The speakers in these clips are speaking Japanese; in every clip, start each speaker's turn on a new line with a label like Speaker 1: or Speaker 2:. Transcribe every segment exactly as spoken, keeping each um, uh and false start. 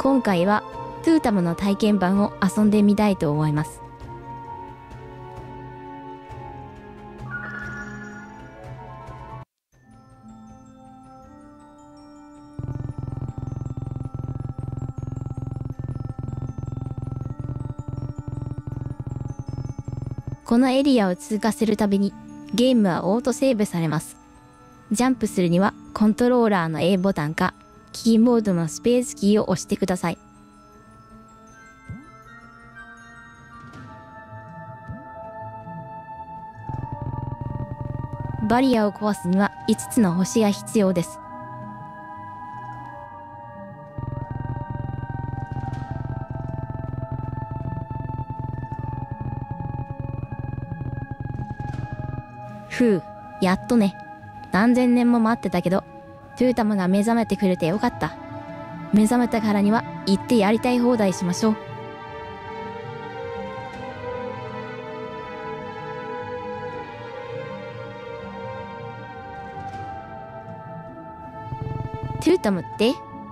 Speaker 1: 今回はトゥータムの体験版を遊んでみたいと思います。このエリアを通過するたびにゲームはオートセーブされます。ジャンプするにはコントローラーの A ボタンかキーボードのスペースキーを押してください。バリアを壊すにはいつつの星が必要です。ふう、やっとね。何千年も待ってたけど、トゥータムが目覚めてくれてよかった。目覚めたからには行ってやりたい放題しましょう。トゥータムって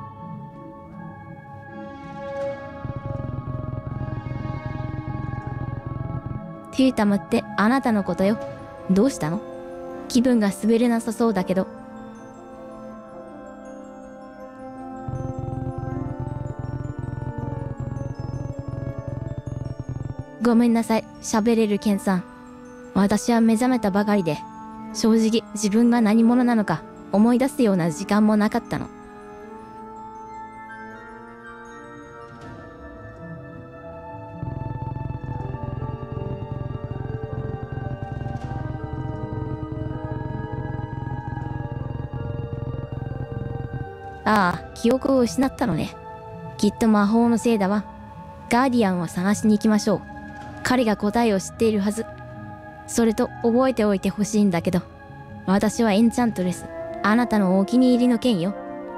Speaker 1: トゥータムってあなたのことよ。どうしたの？気分が滑れなさそうだけど。ごめんなさい、喋れるケンさん。私は目覚めたばかりで、正直自分が何者なのか思い出すような時間もなかったの。ああ、記憶を失ったのね。きっと魔法のせいだわ。ガーディアンを探しに行きましょう。彼が答えを知っているはず。それと覚えておいてほしいんだけど、私はエンチャントレス。あなたのお気に入りの剣よ。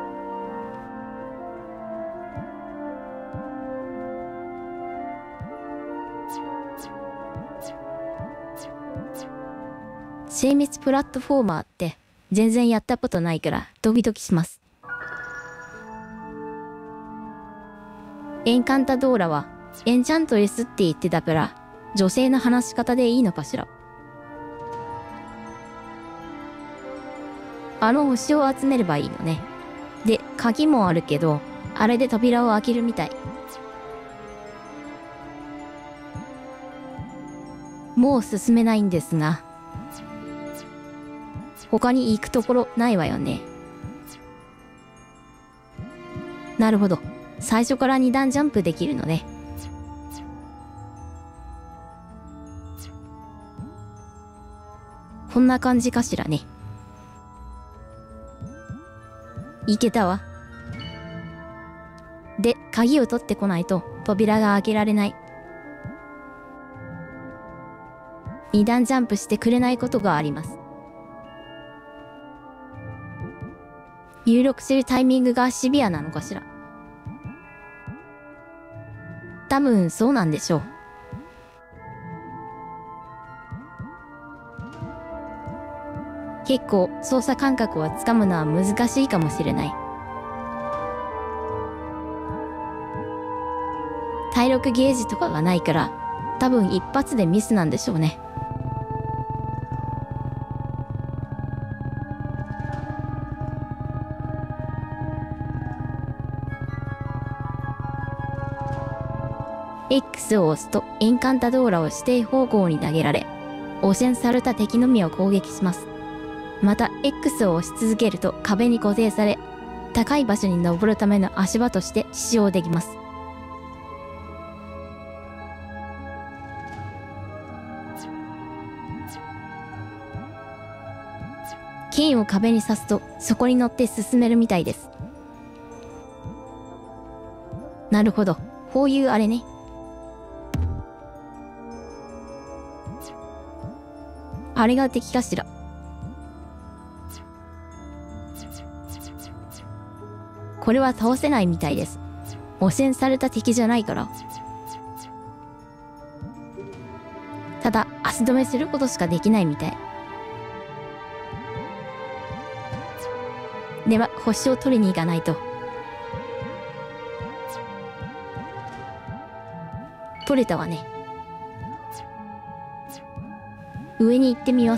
Speaker 1: 精密プラットフォーマーって全然やったことないからドキドキします。エンカンタドーラはエンチャントレスって言ってたから女性の話し方でいいのかしら。あの星を集めればいいのね。で、鍵もあるけどあれで扉を開けるみたい。もう進めないんですが、他に行くところないわよね。なるほど。最初からに段ジャンプできるのね。こんな感じかしらね。いけたわ。で、鍵を取ってこないと扉が開けられない。に段ジャンプしてくれないことがあります。入力するタイミングがシビアなのかしら。多分そうなんでしょう。結構操作感覚をつかむのは難しいかもしれない。体力ゲージとかがないから多分一発でミスなんでしょうね。X を押すとエンカンタドーラを指定方向に投げられ、汚染された敵のみを攻撃します。また X を押し続けると壁に固定され、高い場所に登るための足場として使用できます。剣を壁に刺すとそこに乗って進めるみたいです。なるほど、こういうあれね。あれが敵かしら。これは倒せないみたいです。汚染された敵じゃないから。ただ足止めすることしかできないみたい。では星を取りに行かないと。 取れたわね。上に行ってみます。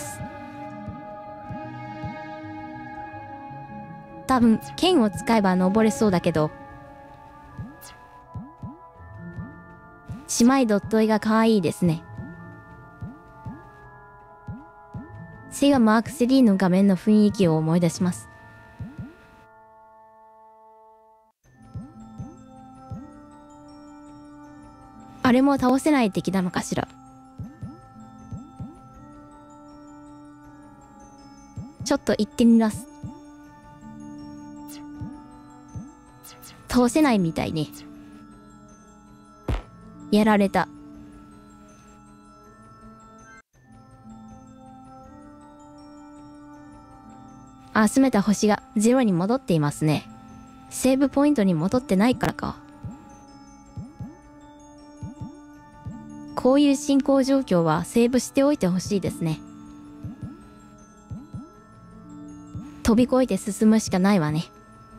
Speaker 1: 多分剣を使えば登れそうだけど、姉妹ドット絵が可愛いですね。セガマークスリーの画面の雰囲気を思い出します。あれも倒せない敵なのかしら。ちょっと行ってみます。倒せないみたいね。やられた。集めた星がゼロに戻っていますね。セーブポイントに戻ってないからか。こういう進行状況はセーブしておいてほしいですね。飛び越えて進むしかないわね。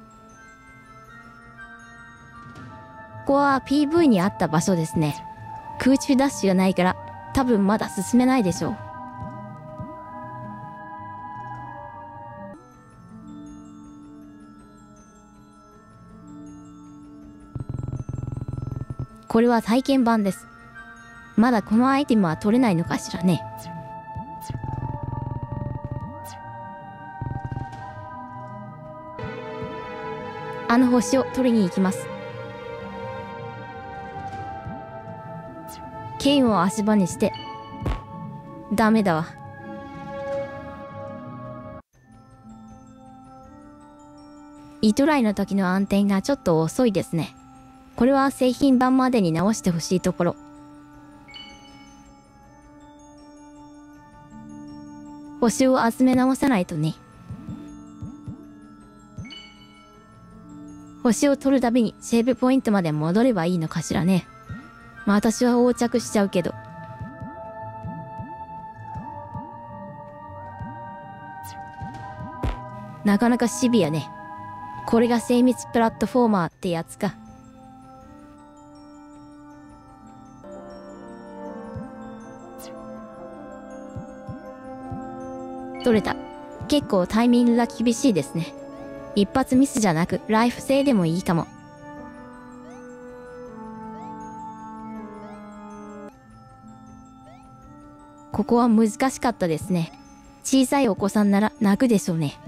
Speaker 1: ここは ピーブイ にあった場所ですね。空中ダッシュがないから多分まだ進めないでしょう。これは体験版です。まだこのアイテムは取れないのかしらね。あの星を取りに行きます。剣を足場にして。ダメだわ。イトライの時の暗転がちょっと遅いですね。これは製品版までに直してほしいところ。星を集め直さないとね。星を取るたびにセーブポイントまで戻ればいいのかしらね。まあ私は横着しちゃうけど。なかなかシビアね。これが精密プラットフォーマーってやつか。取れた。結構タイミングが厳しいですね。一発ミスじゃなくライフ制でもいいかも。ここは難しかったですね。小さいお子さんなら泣くでしょうね。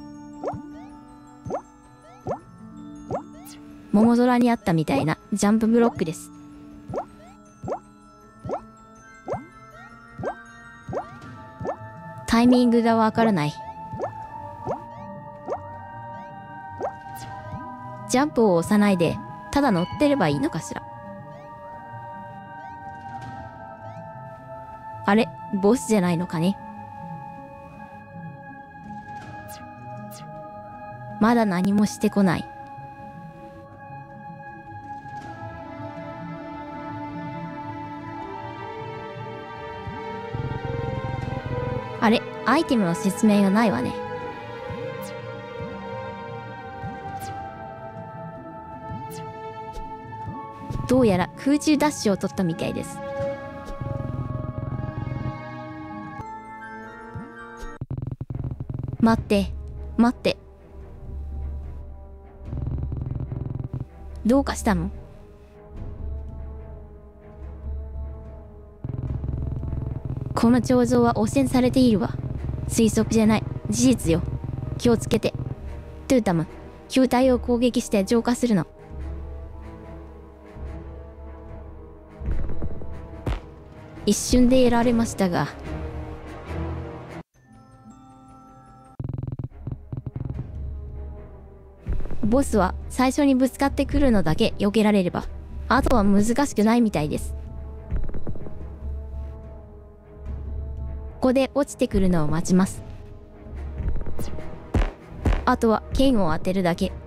Speaker 1: 桃空にあったみたいなジャンプブロックです。タイミングがわからない。ジャンプを押さないでただ乗ってればいいのかしら。あれ、ボスじゃないのかね。まだ何もしてこない。あれ、アイテムの説明がないわね。どうやら空中ダッシュを取ったみたいです。待って、待って。どうかしたの？この彫像は汚染されているわ。推測じゃない、事実よ。気をつけて。トゥータム、球体を攻撃して浄化するの。一瞬でやられましたが。ボスは最初にぶつかってくるのだけ避けられれば、あとは難しくないみたいです。ここで落ちてくるのを待ちます。あとは剣を当てるだけ。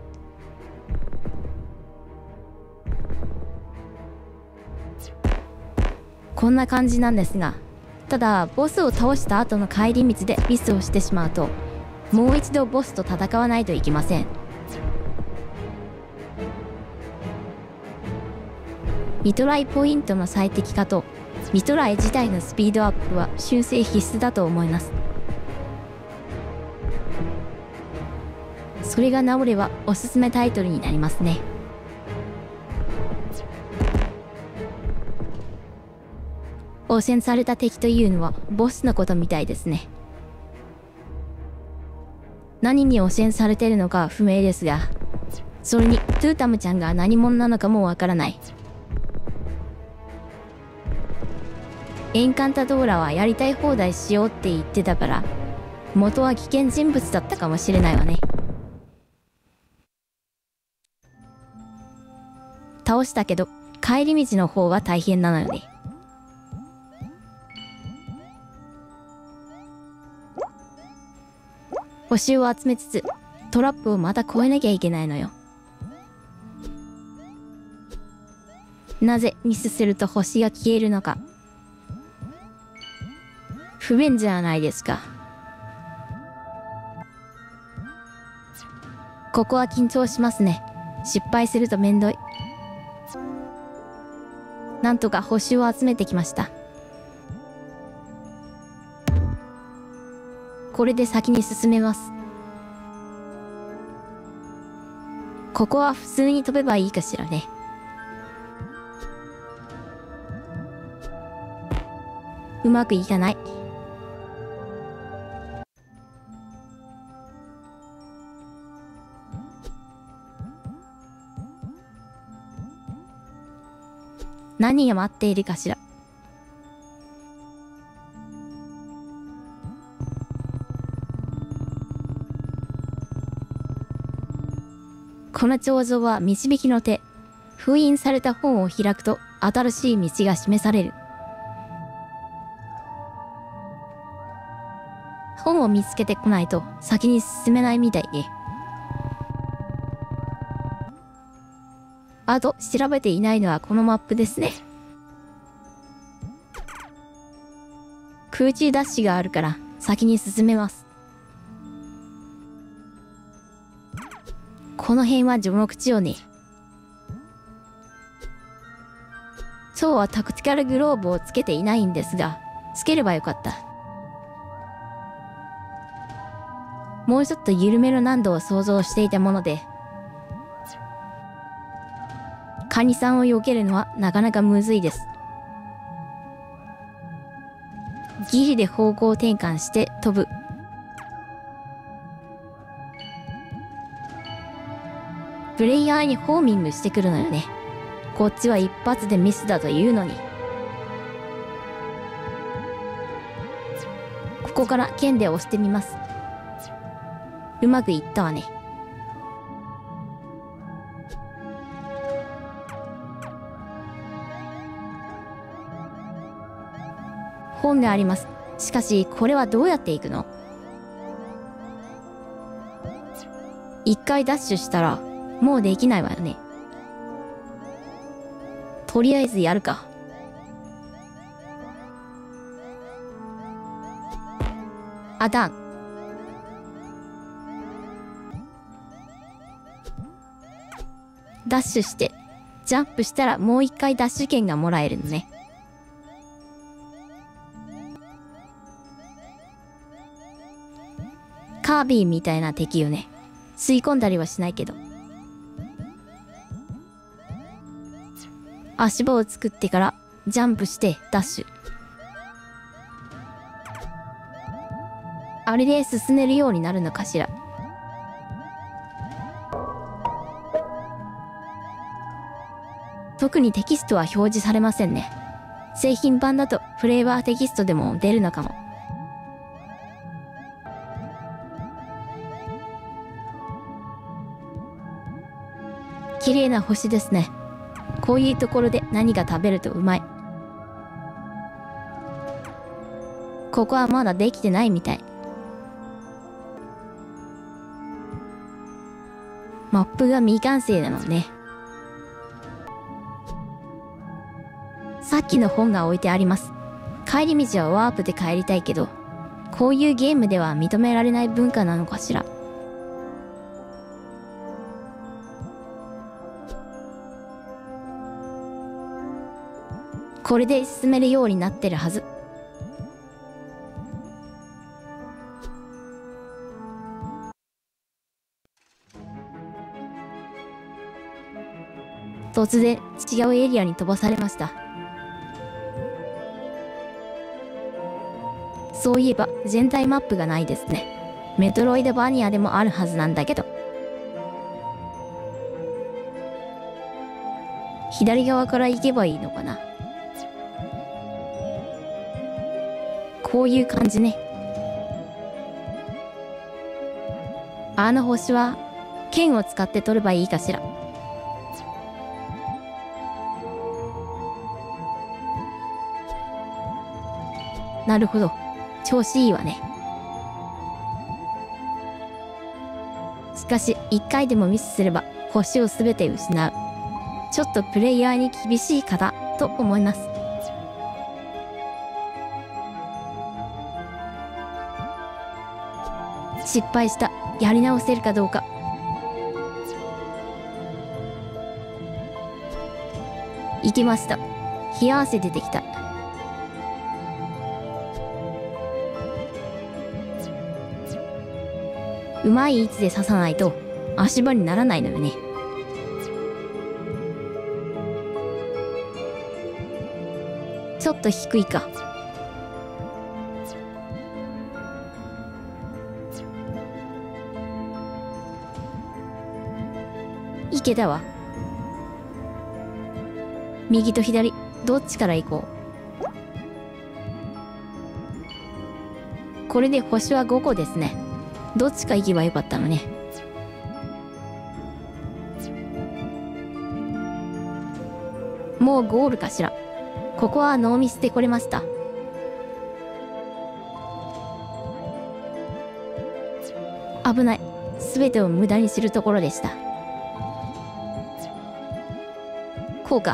Speaker 1: こんな感じなんですが、ただボスを倒した後の帰り道でミスをしてしまうと、もう一度ボスと戦わないといけません。 ミトライポイントの最適化とミトライ自体のスピードアップは修正必須だと思います。それが治ればおすすめタイトルになりますね。汚染された敵というのはボスのことみたいですね。何に汚染されてるのかは不明ですが、それにトゥータムちゃんが何者なのかもわからない。エンカンタドーラはやりたい放題しようって言ってたから、元は危険人物だったかもしれないわね。倒したけど帰り道の方は大変なのよね。星を集めつつトラップをまた越えなきゃいけないのよ。なぜミスすると星が消えるのか。不便じゃないですか。ここは緊張しますね。失敗するとめんどい。なんとか星を集めてきました。これで先に進めます。ここは普通に飛べばいいかしらね。うまくいかない。何が待っているかしら。この彫像は導きの手。封印された本を開くと新しい道が示される。本を見つけてこないと先に進めないみたいね。あと調べていないのはこのマップですね。空中ダッシュがあるから先に進めます。この辺は序の口よね。そうはタクティカルグローブをつけていないんですが、つければよかった。もうちょっと緩めの難度を想像していたもので、カニさんを避けるのはなかなかむずいです。ギリで方向転換して飛ぶ。プレイヤーにホーミングしてくるのよね。こっちは一発でミスだというのに。ここから剣で押してみます。うまくいったわね。本があります。しかしこれはどうやっていくの？一回ダッシュしたらもうできないわよね。とりあえずやるか。あだん。ダッシュしてジャンプしたらもう一回ダッシュ券がもらえるのね。カービィみたいな敵よね。吸い込んだりはしないけど。足場を作ってからジャンプしてダッシュ。あれで進めるようになるのかしら。特にテキストは表示されませんね。製品版だとフレーバーテキストでも出るのかも。綺麗な星ですね。こういうところで何が食べるとうまい。ここはまだできてないみたい。マップが未完成なのね。さっきの本が置いてあります。帰り道はワープで帰りたいけど、こういうゲームでは認められない文化なのかしら。 これで進めるようになってるはず。突然違うエリアに飛ばされました。そういえば全体マップがないですね。メトロイドバニアでもあるはずなんだけど。左側から行けばいいのかな。こういう感じね。あの星は剣を使って取ればいいかしら。なるほど、調子いいわね。しかし一回でもミスすれば星をすべて失う。ちょっとプレイヤーに厳しい方と思います。失敗した。やり直せるかどうか。行きました。冷や汗出てきた。うまい位置で刺さないと足場にならないのよね。ちょっと低いか。いけたわ。右と左どっちから行こう。これで星はごこですね。どっちか行けばよかったのね。もうゴールかしら。ここはノーミスで来れました。危ない。全てを無駄にするところでした。こうか。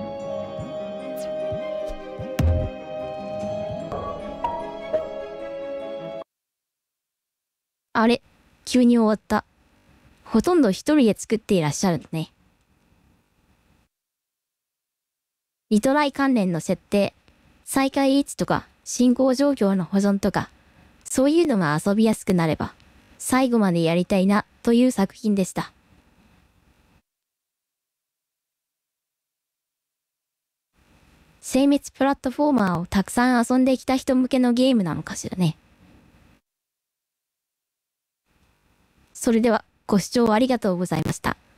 Speaker 1: あれ、急に終わった。ほとんど一人で作っていらっしゃるね。リトライ関連の設定、再開位置とか進行状況の保存とか、そういうのが遊びやすくなれば、最後までやりたいなという作品でした。精密プラットフォーマーをたくさん遊んできた人向けのゲームなのかしらね。それではご視聴ありがとうございました。